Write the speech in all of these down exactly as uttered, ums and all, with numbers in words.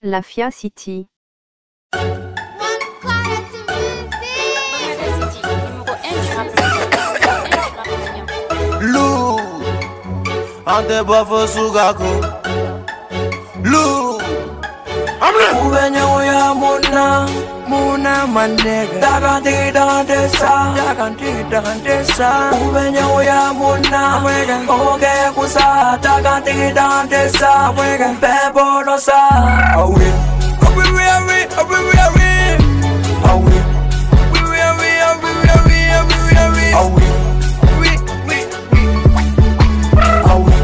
La Fia City. Lou, ante bafo sugaku. Lou, Ubenye uya muna, muna manega. Daganti dagante sa, daganti dagante sa. Ubenye uya muna, oge kusa. Daganti dagante sa, bebo no sa. Awi, awi awi awi, awi awi awi. Awi, awi awi awi awi awi awi. Awi, awi awi awi.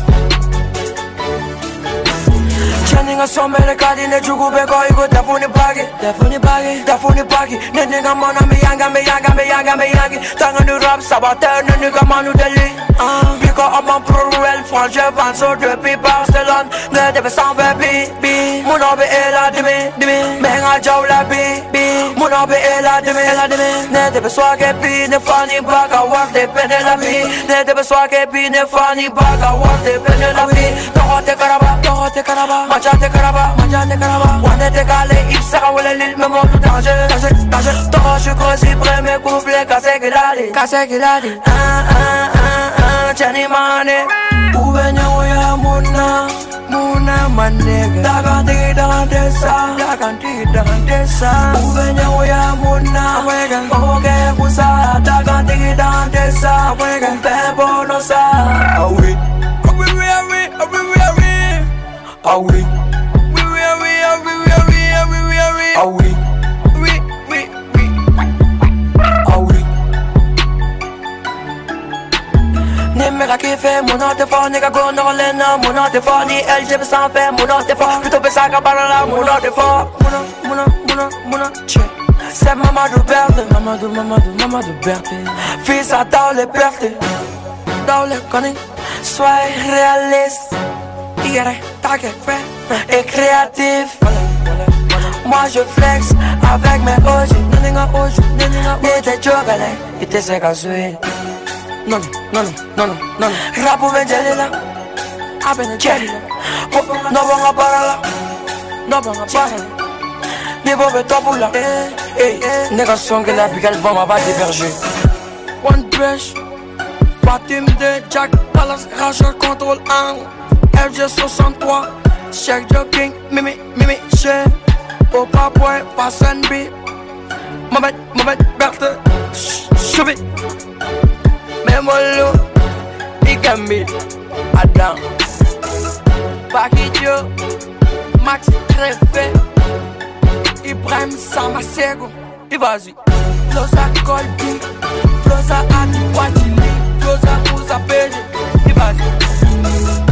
Channinga somere kadi ne jugu be go igo tafuni bagi, tafuni bagi, tafuni bagi. Ne nigga mana me yanga me yanga me yanga me yanga. Tanga nu rap sabater ne nigga manu deli. Pico up mon pro ruel France je pense depuis Barcelone. Ne debe sans baby bi. Mon obe est là demi demi. Menga jaw la bi bi. Mon obe est là demi là demi. Ne debe swage bi ne funny baga work de pene la bi. Ne debe swage bi ne funny baga work de pene la bi. Tohote karaba, tohote karaba. Mangiate caraba, mangiate caraba. Quando te cale, il sarà vuole l'il me monte danger, danger, danger. Toi je così preme couple, case che ladi, case che ladi. Ah ah ah ah, Jenny Mane. Uvenya uya muna, muna manega. Daganti dagante sa, daganti dagante sa. Uvenya uya muna, oge kusa. Daganti dagante sa, bebo no sa. Awi, awi awi awi awi awi. Ah oui, oui oui ah oui ah oui oui ah oui ah oui oui ah oui. Ah oui, oui oui oui. Ah oui. Nimera qui fait mon nom de fort, nigga go no lena, mon nom de fort, ni L G B sans faire mon nom de fort. Plutôt besa kabala, mon nom de fort. Mon nom, mon nom, mon nom, mon nom. C'est Mamadou Berthe, Mamadou, Mamadou, Mamadou Berthe. Fils à dans les pertes, dans les conneries. Sois réaliste. T'inquiète, et créatif. Moi je flex avec mes oji. Naninga oji, naninga oji. Nite jogale, ite se kasui. Non, non, non, non, non. Rapu venjelila, abene jelila. No bonga parala, no bonga parala. Niveau be topula, eh, eh. Négation que la bigale bomba va diverger. One brush, Fatim de Jack, Palace, Rachel, contrôle un. F G soixante-trois, check jogging, mimi, mimi, che. Au papouin, passe N B. Mohamed, Mohamed, Berthe, Choubi. Memolo, Igambi, Adam. Bakidjo, Max Treffé. Ibrahim Samasego, et vas-y. Flosa Colby, Flosa Ati Wachili, Flosa Ouza Pege, et vas-y.